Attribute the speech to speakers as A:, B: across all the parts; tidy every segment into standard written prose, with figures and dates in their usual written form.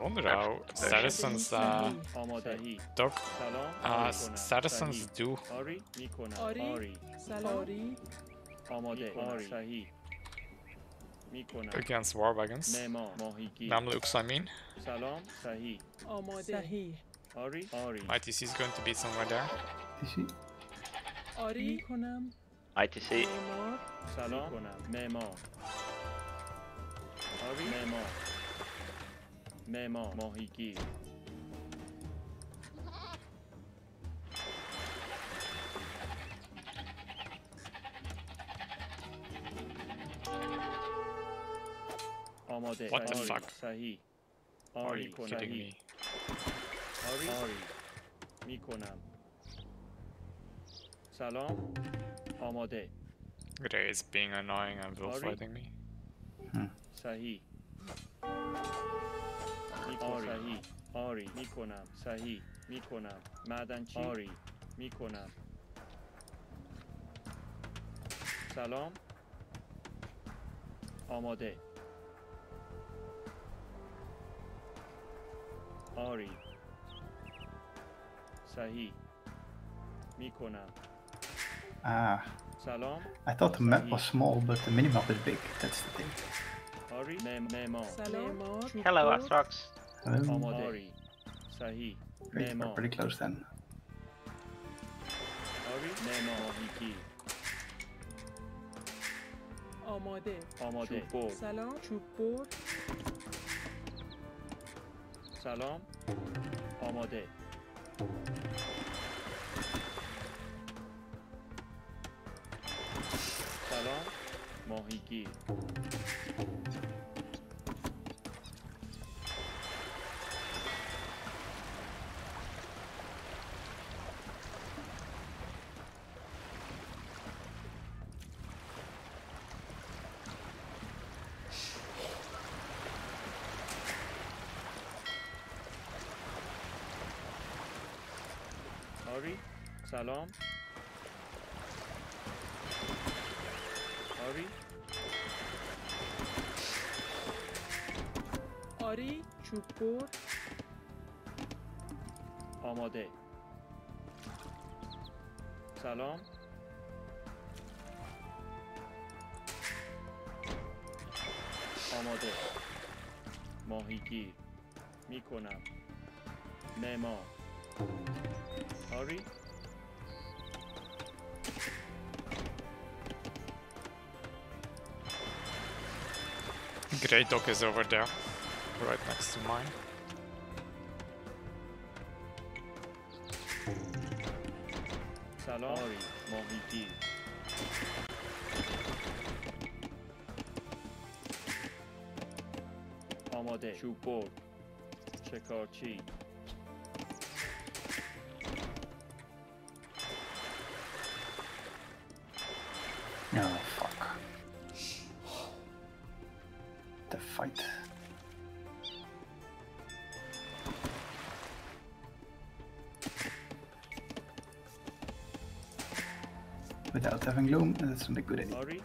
A: wonder how Saracens dog Saracens do. Against war wagons. Mamluks, I mean. ITC is going to be somewhere there.
B: ITC.
A: What the fuck? Are you kidding me? Gray is being annoying and bullfighting me.
C: Ah, I thought the map was small, but the minimap is big. That's the thing.
B: Hello, Astrox.
C: Great, we're pretty close then.
A: Grey dog is over there, right next to mine.
C: No, fuck. The fight. Without having Gloom, that's not a good idea.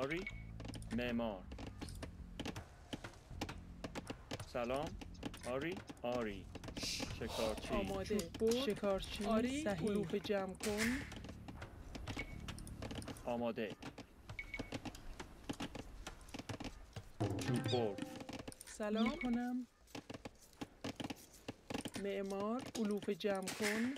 A: آری معمار سلام آری آری شکارچی
D: آماده شکارچی
A: آری
D: صحیح علوف جمع کن
A: آماده چوب برد
D: سلام کنم معمار علوف جمع کن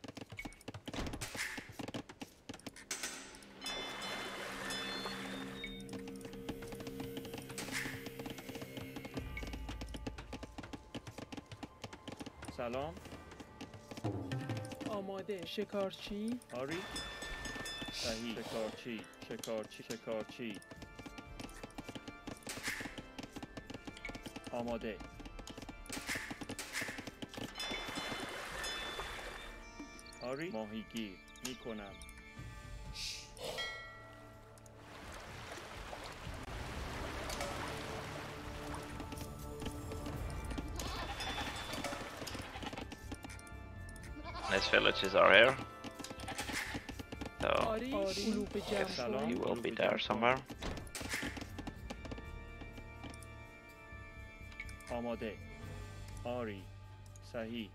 A: سلام
D: آماده شکارچی
A: آری صحیح شکارچی شکارچی شکارچی آماده آری ماهیگیر میکنم
B: Nice villages are here. So
D: آری علوف جمع
B: he
D: کن
B: will be there somewhere.
A: آماده آری صحیح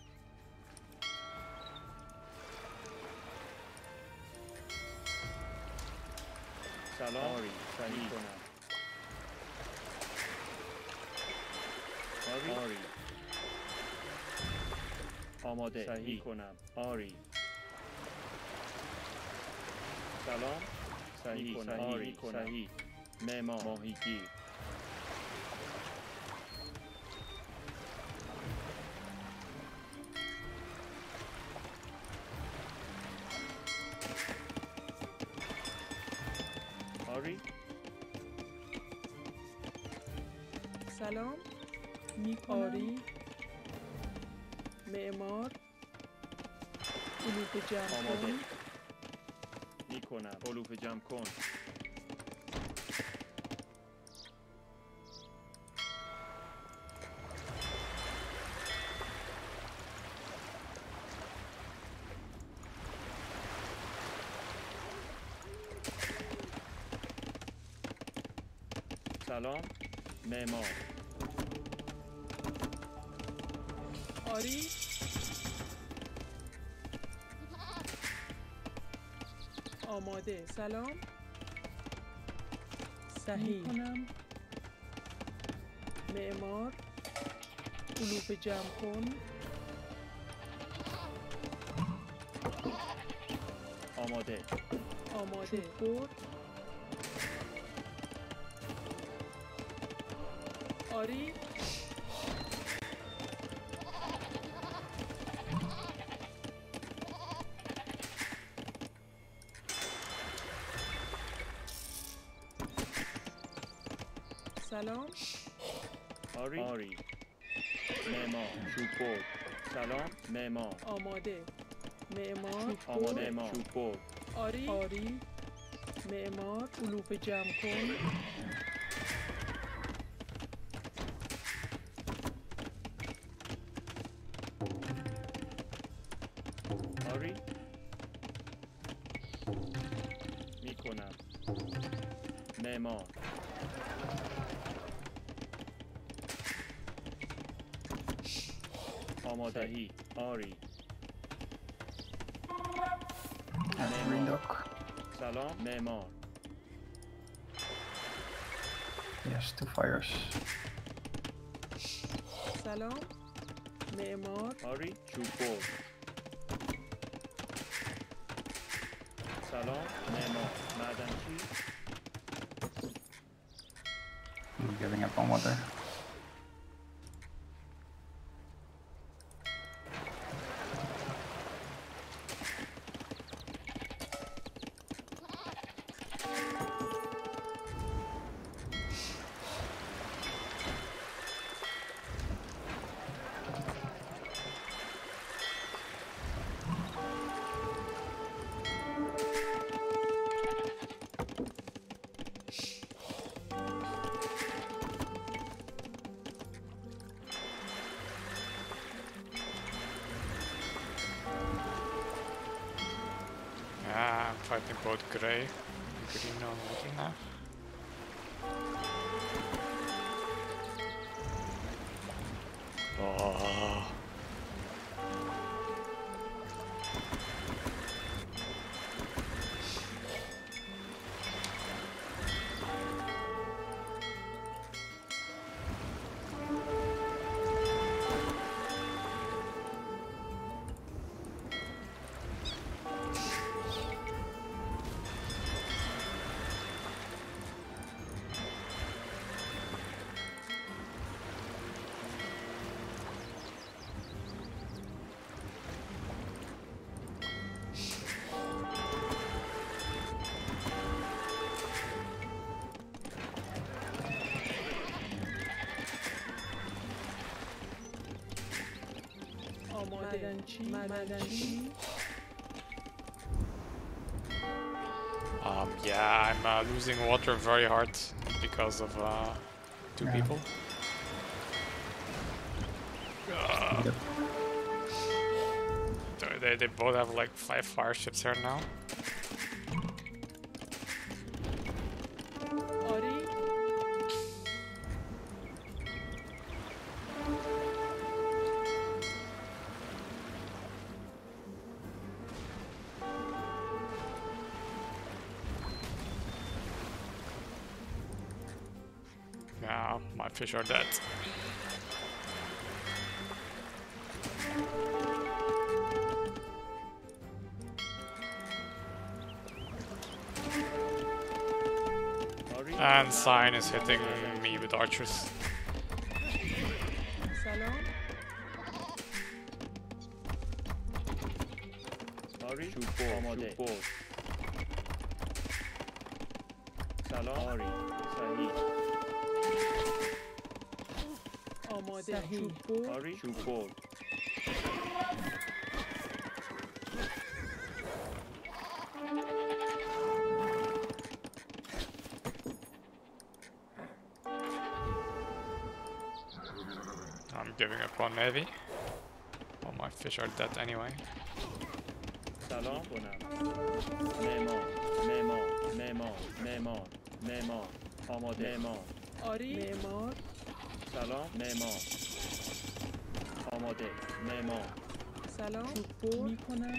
A: سلام آری صحیح کنم آری آری آماده صحیح کنم آری سلام صحیح کنم آری صحیح معمار ماهیگیر آری
D: سلام آری معمار علوف جمع
A: آماده
D: کن
A: میکنم علوف جمع کن سلام معمار
D: آری آماده سلام صحیح کنم معمار علوف جمع کن
A: آماده
D: آماده برد آری سلام
A: آری آری معمار چوب برد سلام معمار
D: آماده معمار
A: آماده معمار چوب برد
D: آری آری معمار علوف جمع کن
A: آری میکنم معمار آماده آری
C: Green Dock.
A: سلام معمار
C: Yes, 2 fires.
D: سلام معمار
A: آری چوب برد سلام معمار معدنچی
C: I'm giving up on water.
E: I'm fighting both grey and green on water now. Oh.
D: معدنچی
E: Yeah, I'm losing water very hard because of two people. They both have like 5 fire ships here now. Yeah, my fish are dead. And Sign is hitting me with archers. I'm giving up on Navy. All my fish are dead anyway.
A: سلام معمار آماده
D: آری معمار
A: سلام معمار آماده معمار
D: سلام میکنم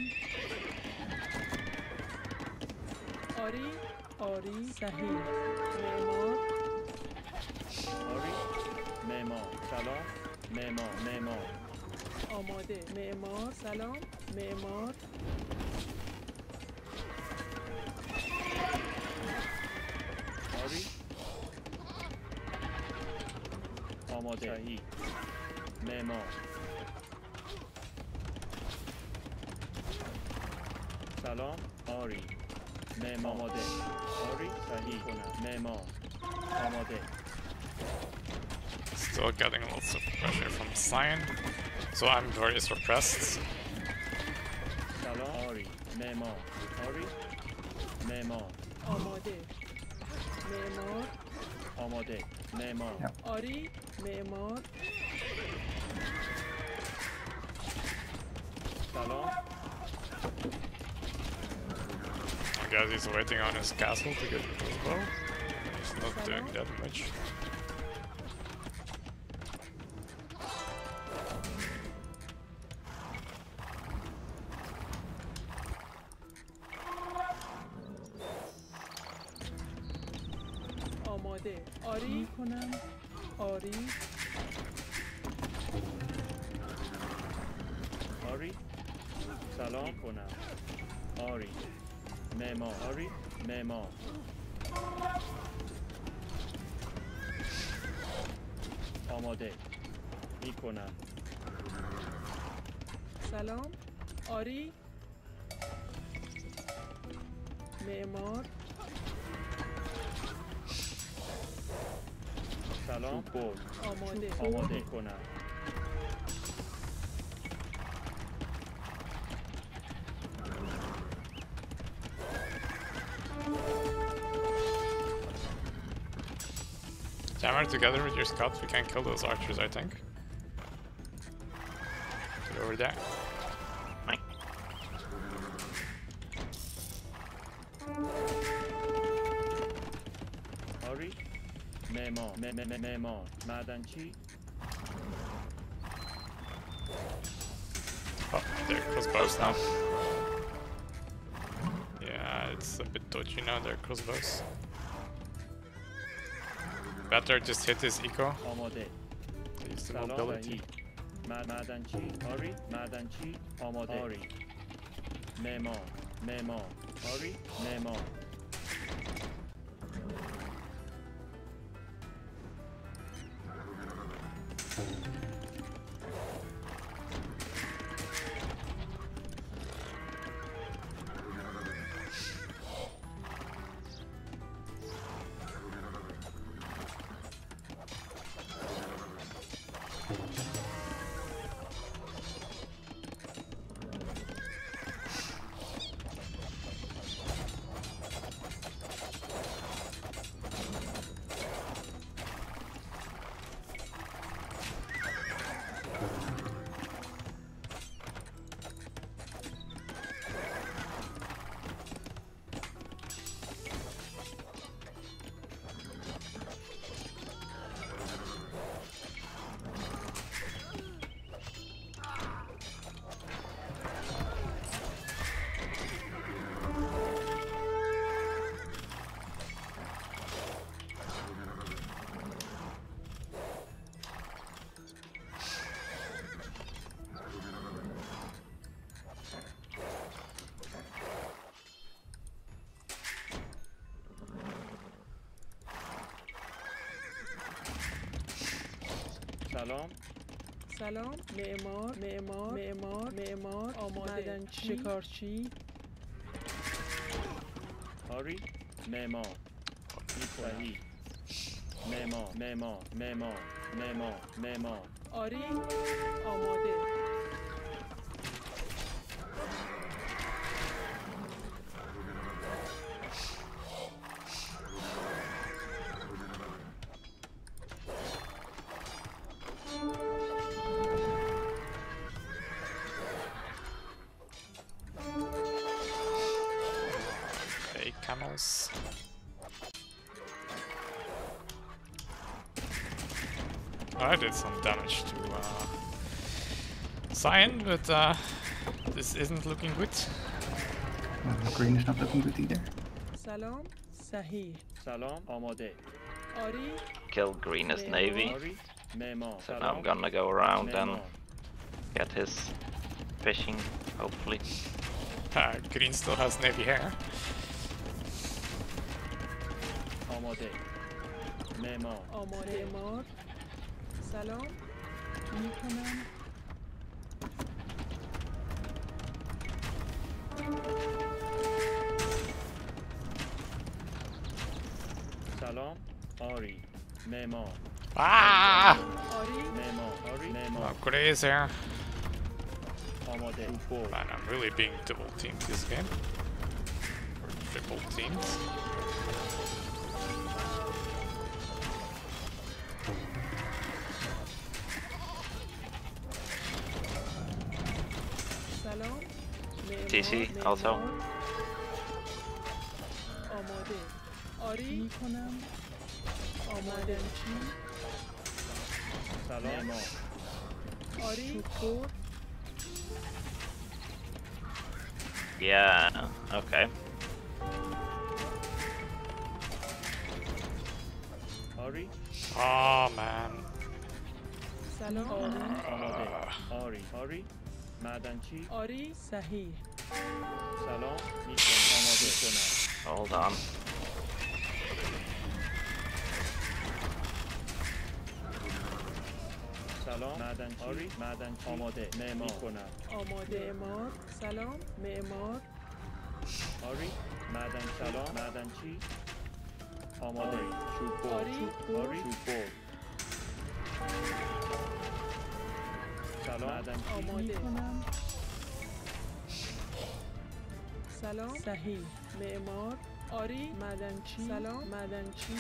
D: آری صحیح معمار
A: آری معمار سلام معمار
D: آماده معمار سلام معمار
A: آری آماده صحیح معمار سلام آری معمار آماده آری صحیح کنم معمار آماده.
E: Still getting lots of pressure from Sign, so I'm very suppressed.
A: سلام آری معمار آری معمار
D: آماده معمار
A: آماده معمار
D: آری معمار
A: سلام
E: I guess he's waiting on his castle to get to his bow. He's not doing that much.
D: آماده آری کنم آری
A: آری سلام کنم آری معمار آری معمار آماده میکنم
D: سلام آری معمار
A: سلام برد
D: آماده
A: کنم
E: Jammer, together with your scouts, we can kill those archers, I think. Get over there.
B: Fine.
A: آری معمار معدنچی
E: Oh, they're crossbows now. Yeah, it's a bit dodgy now, their crossbows. Better just hit his eco.
A: آماده
E: Use the
A: سلام
E: mobility.
A: صحیح معدنچی آری معدنچی آماده آری معمار آری معمار
D: سلام معمار آماده معدنچی شکارچی
A: آری معمار صحیح معمار
D: آری آماده
E: Camels. I did some damage to Cyan, but this isn't looking good.
C: Green is not looking good either.
D: سلام صحیح
A: سلام آماده
D: آری
B: Kill green as navy.
A: آری معمار
B: So now I'm gonna go around and get his fishing, hopefully.
E: Green still has navy hair.
A: آماده
D: معمار سلام میکنم
A: سلام آری معمار
E: Ah!
D: آری
A: معمار
E: Oh, crazy.
A: آماده
E: Man, I'm really being double teamed this game. Or triple teamed.
D: سلام
B: TC also.
D: آماده آری میکنم آماده چی
A: سلام
D: آری شکر
B: Yeah, okay.
A: آری
E: Oh man.
D: سلام
A: آماده آری معدنچی
D: آری صحیح
A: سلام آماده کنم
B: Hold on.
A: سلام آری معدنچی آماده معمار کنم
D: آماده معمار سلام معمار
A: آری سلام معدنچی آماده چوب
D: آری
A: چوب سلام معدنچی
D: آماده سلام صحیح معمار آری معدنچی سلام معدنچی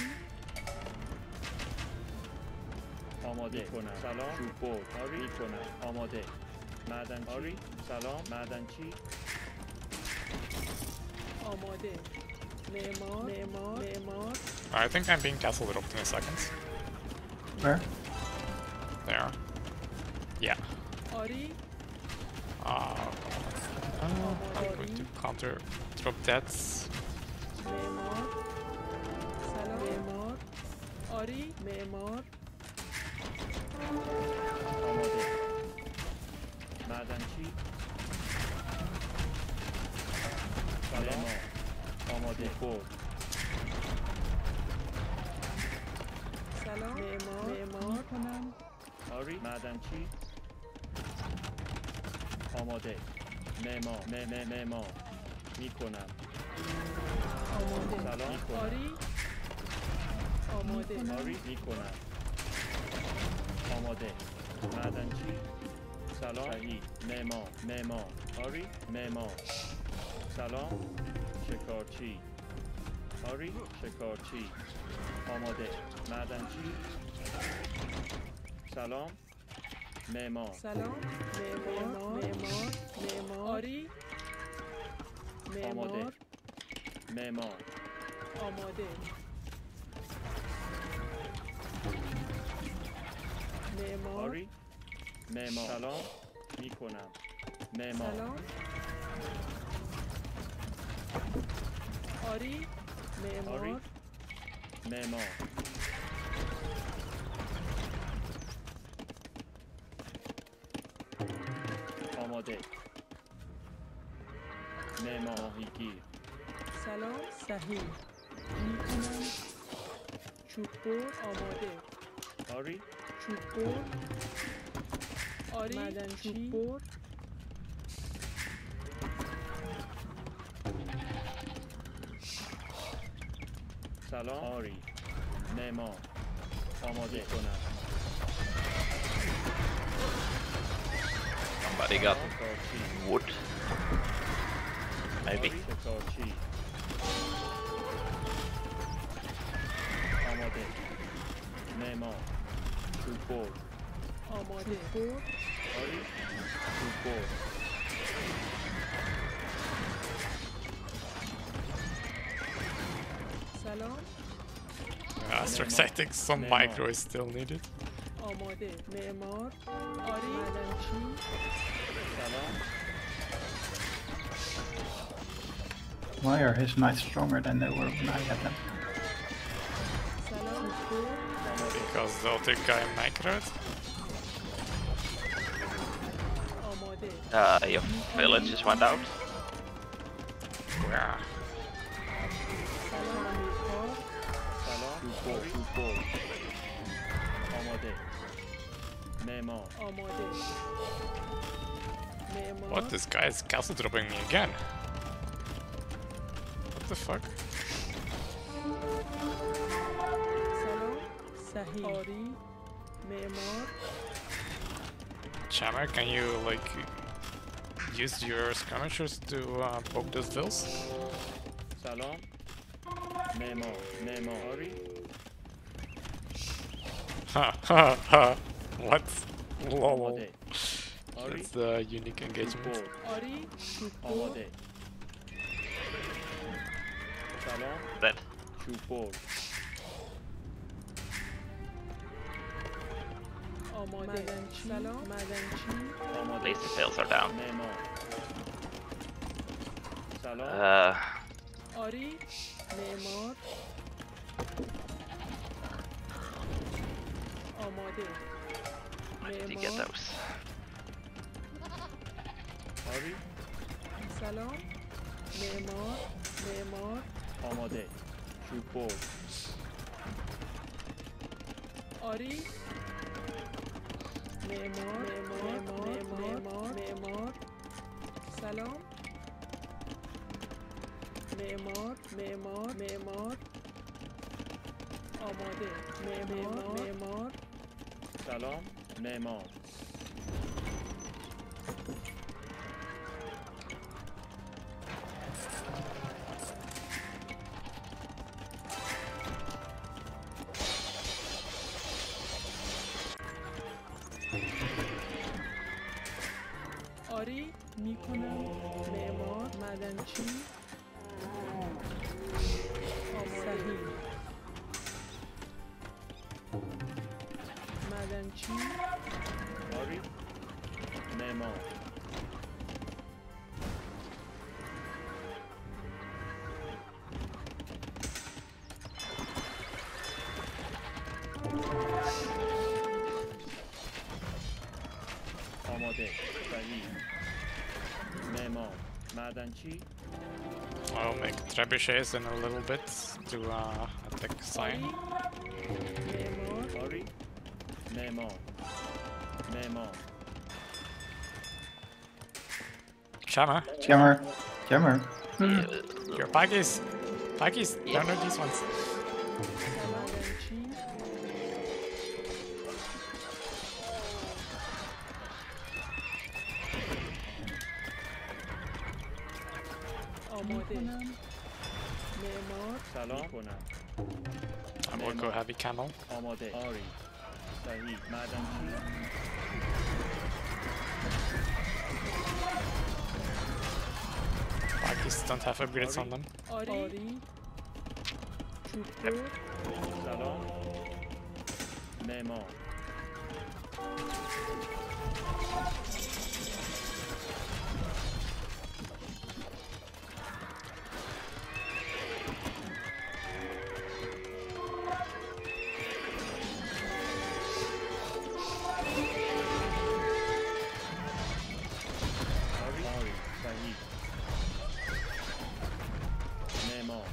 A: آماده کنم سلام چوب آری کنم آماده معدنچی آری سلام معدنچی
D: آماده
E: I think I'm being castle dropped in a second.
C: Where?
E: There. Yeah. I'm going to counter drop that.
A: آماده معدنچی سلام آماده برد
D: سلام معمار کنم
A: آری معدنچی آماده معمار میکنم
D: آماده
A: سلام میکنم
D: آری آماده
A: آری میکنم آماده معدنچی سلام شهید معمار آری معمار سلام شکارچی آری شکارچی آماده معدنچی سلام معمار
D: سلام معمار آری
A: آماده معمار
D: آماده معمار
A: آری معمار سلام میکنم معمار
D: سلام آری معمار
A: معمار آماده معمار ماهیگیر
D: سلام صحیح میکنم چوب بر آماده
A: آری
D: چوب بر آری معدنچی چوب بر
A: سلام آری معمار آماده کنم
B: Somebody got
A: شکارچی
B: wood. Maybe.
A: آری شکارچی آماده معمار چوب بر
D: آماده بر
A: آری چوب بر
D: سلام
E: Asterix, I think some micro is still needed.
D: آماده معمار آری معدنچی
A: سلام
C: Why are his knights stronger than they were when I had them?
D: سلام بر
E: Because they'll think I'm microed.
D: آماده
B: Your village just went out.
E: Yeah.
D: سلام میکار
A: سلام چوب بر آماده معمار
D: آماده معمار
E: What? This guy is castle dropping me again. What the fuck?
D: سلام صحیح آری معمار
E: Chammer, can you like use your skirmishers to poke those vills?
A: سلام معمار آری
E: Ha ha ha. What? Lol.
A: آماده آری
E: That's the unique
A: چوب
E: engagement.
A: بر
D: آری چوب بر
A: آماده سلام
B: Dead.
A: چوب بر
D: آماده معدنچی سلام معدنچی
B: At
A: آماده
B: least the fails are down.
A: معمار سلام
D: آری معمار آماده
B: Where did you get
D: معمار
B: those?
A: آری
D: سلام معمار
A: آماده چوب بر
D: آری معمار سلام معمار آماده معمار
A: سلام معمار
D: آری میکنم معمار معدنچی
A: معمار آماده صحیح معمار معدنچی
E: I'll make trebuchets in a little bit to attack Sign.
D: معمار
A: آری معمار معمار
E: Jammer,
C: Jammer.
E: your Paggies! Paggies, don't know these ones.
D: معدنچی آماده معمار
A: سلام کنم
E: I will go heavy camel.
A: آماده آری صحیح معدنچی
E: Paggies don't have upgrades on them.
D: آری چوب‌بر
A: سلام معمار آری صحیح معمار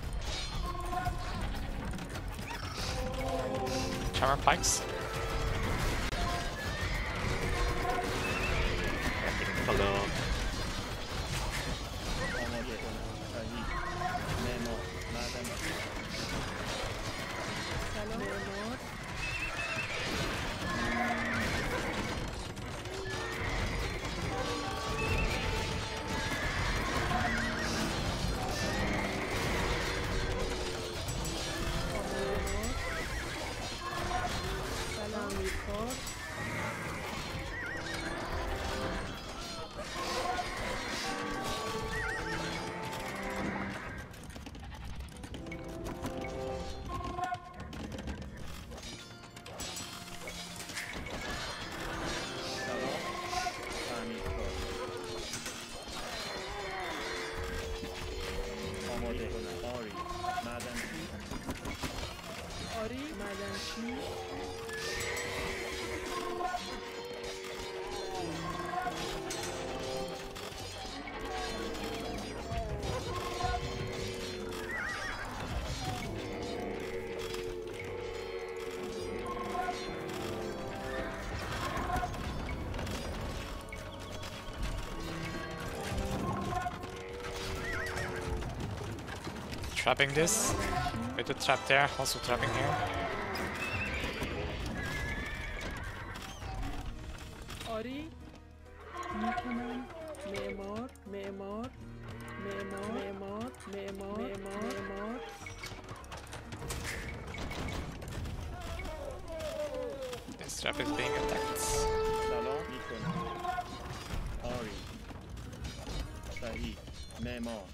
E: Jammer pikes.
B: Hello.
A: آماده صحیح معمار معدنچی
D: سلام معمار سلام میکار
A: سلام تعمیرکار آماده آری معدنچی
D: آری معدنچی
E: Trapping this. With the trap there, also trapping here.
D: آری میکنم معمار معمار معمار معمار معمار معمار
E: This trap is being attacked.
A: سلام میکنم آری صحیح معمار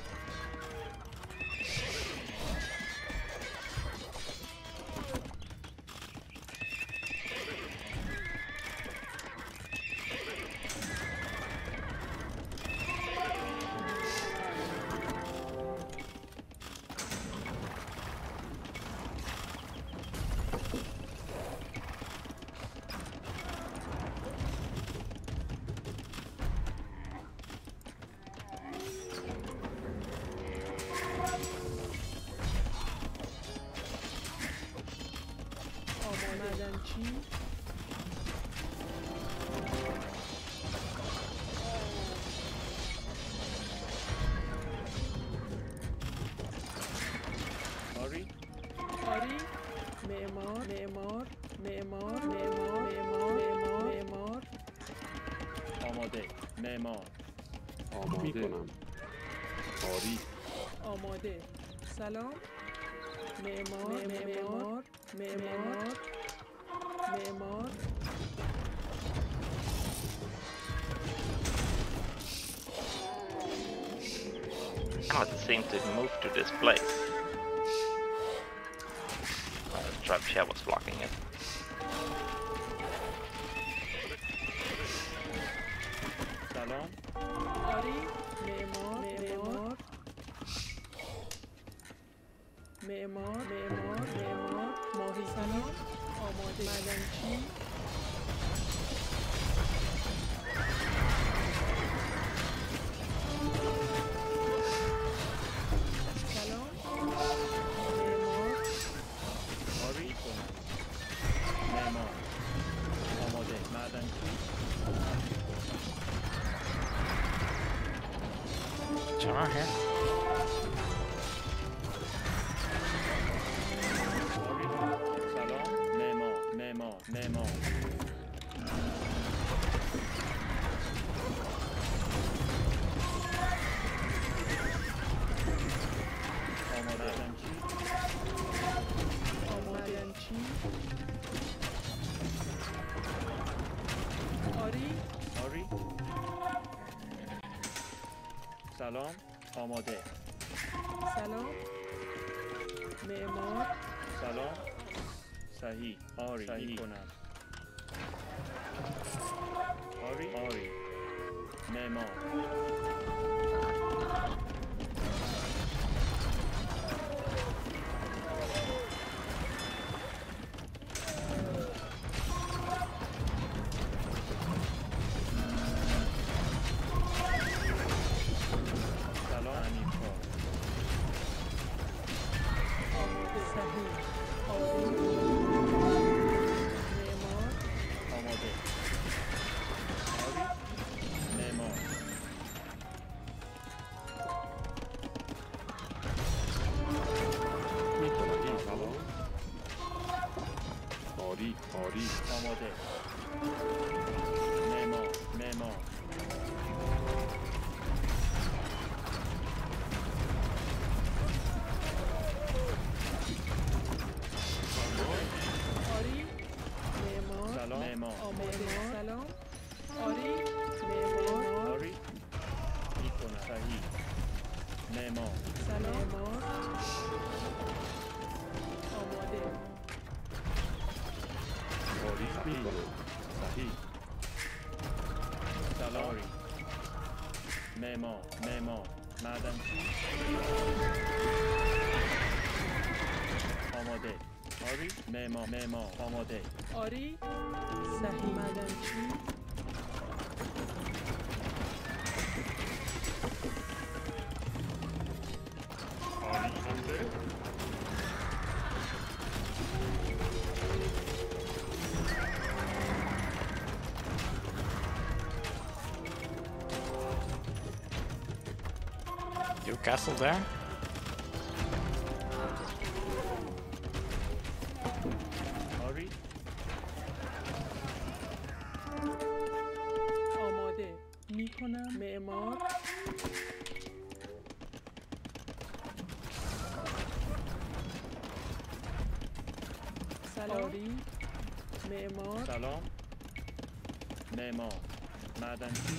A: معدنچی آری
D: آری معمار معمار معمار معمار معمار معمار معمار
A: آماده معمار
F: میکنم. آری
D: آماده سلام معمار معمار معمار معمار
B: Cannot seem to move to this place. The trap shell was blocking it.
D: معمار ماهی سلام آماده معدنچی سلام معمار
A: آری کنم معمار آماده معدنچی
E: چرا هست؟
A: سلام معمار
D: معدنچی آری
A: سلام آماده
D: سلام معمار
A: سلام صحیح آری کنم آری معمار سلام امیرکار
D: آماده صحیح آری معمار
A: آماده آری معمار
F: میکنم سلام آری
A: آماده معمار
D: آری معمار
A: سلام معمار
D: آماده سلام آری معمار
A: آری میکنم صحیح معمار
D: سلام معمار آماده
F: آری میکنم صحیح
A: سلام معمار معدنچی آماده آری معمار آماده
D: آری صحیح معدنچی
A: آری حمله
E: You castle there?
A: آری
D: آماده میکنم معمار سلاری معمار
A: سلام معمار معدنچی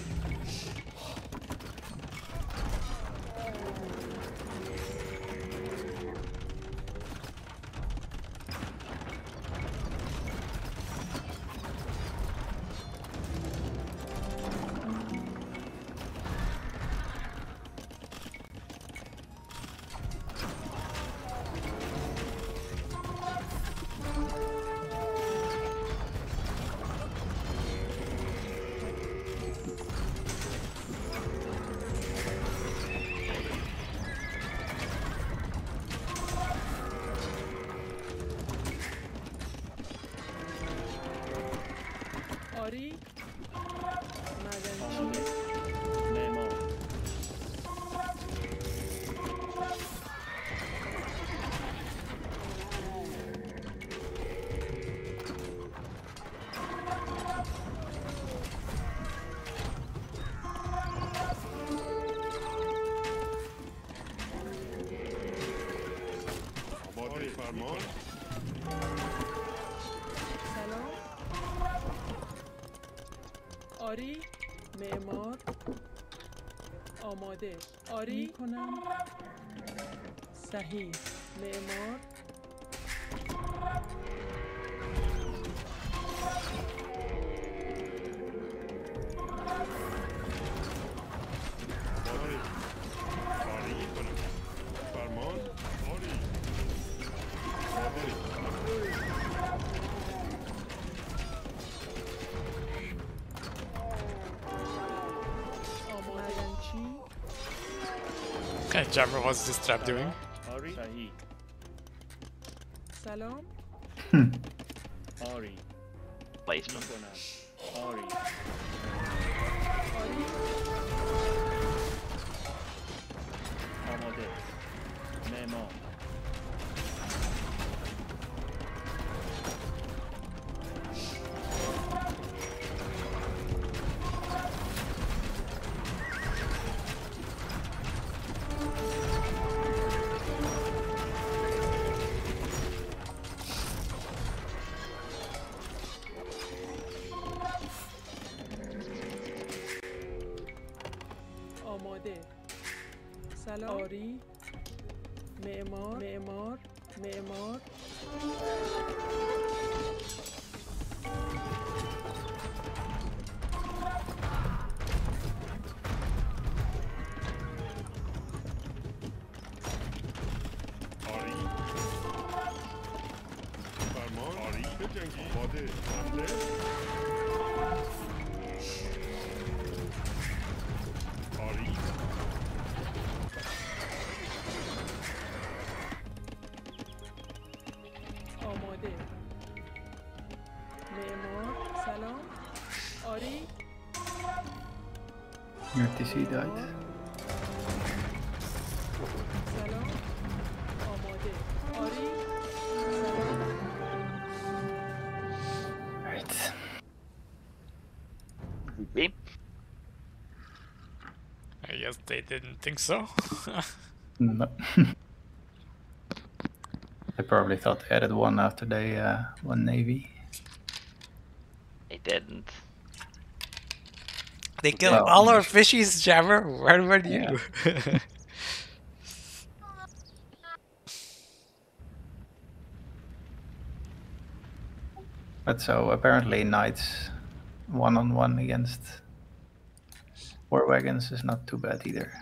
D: آری معدنچی
A: آماده معمار
F: آماده فرمان
D: سلام آری معمار آماده آری کنم صحیح معمار
F: آری کنم فرمان آری
E: Okay, Jammer, what's this trap doing?
A: Ari, Sahi,
D: سلام.
A: Ari,
B: Placement.
A: میکنم. Ari,
D: آری.
A: آماده. معمار.
D: آماده. سلام. آری. معمار. معمار. معمار.
F: آری فرمان آری بجنگی آماده حمله آری
D: آماده. معمار. سلام. آری.
C: Your TC died.
D: سلام. آماده. آری. سلام.
C: Right.
B: Beep.
E: I guess they didn't think so.
C: No. They probably thought they added one after they won Navy.
B: They didn't.
E: They killed
C: Well,
E: all our fishies, Jammer. Where were you?
C: But so apparently Knights one-on-one against War Wagons is not too bad either.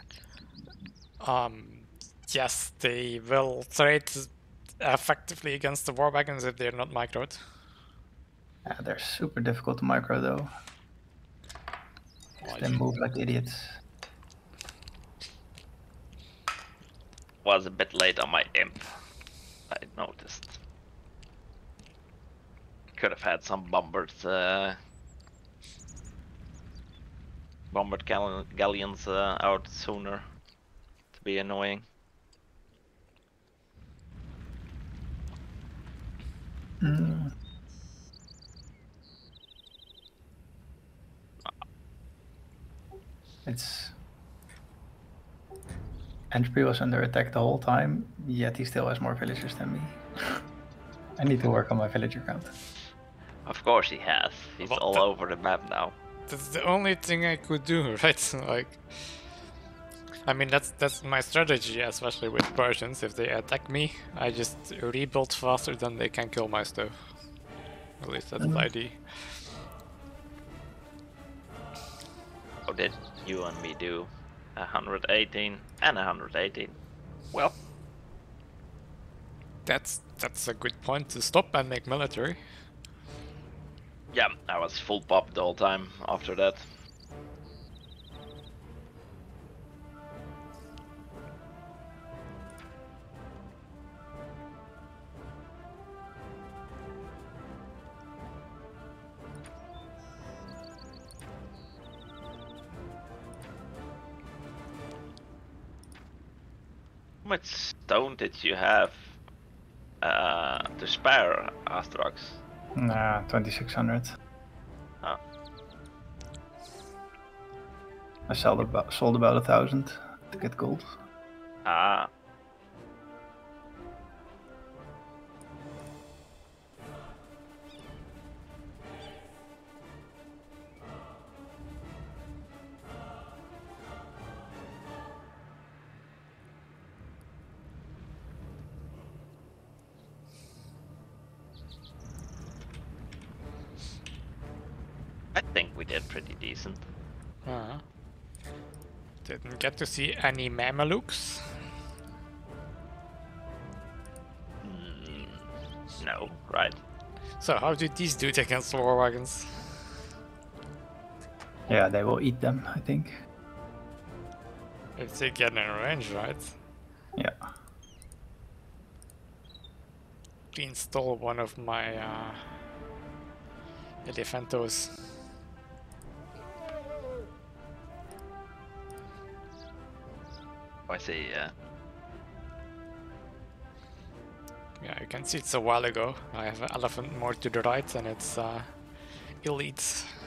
E: Yes, they will trade effectively against the war wagons if they're not microed.
C: Yeah, they're super difficult to micro though.
E: Well,
C: They move like idiots.
B: Was a bit late on my imp. I noticed. Could have had some bombered galleons out sooner to be annoying.
C: Mm. It's Entropy was under attack the whole time, yet he still has more villagers than me. I need to work on my villager count.
B: Of course he has. He's
E: What
B: all
E: the-
B: over the map now.
E: That's the only thing I could do, right? Like, I mean, that's my strategy, especially with Persians. If they attack me, I just rebuild faster than they can kill my stuff. At least that's the idea.
B: How did you and me do? 118 and 118. Well,
E: That's a good point to stop and make military.
B: yeah, I was full pop the whole time after that. How much stone did you have to spare, Astrox?
C: Nah, 2600.
B: Oh.
C: I sold about 1,000 to get gold.
B: Ah. I think we did pretty decent.
E: Didn't get to see any Mamelukes.
B: No, right?
E: So how did these do it against war wagons?
C: Yeah, they will eat them, I think.
E: If they get in range, right?
C: Yeah.
E: Install one of my Elephantos.
B: I see, yeah.
E: Yeah, you can see it's a while ago. I have an elephant more to the right and it's elites.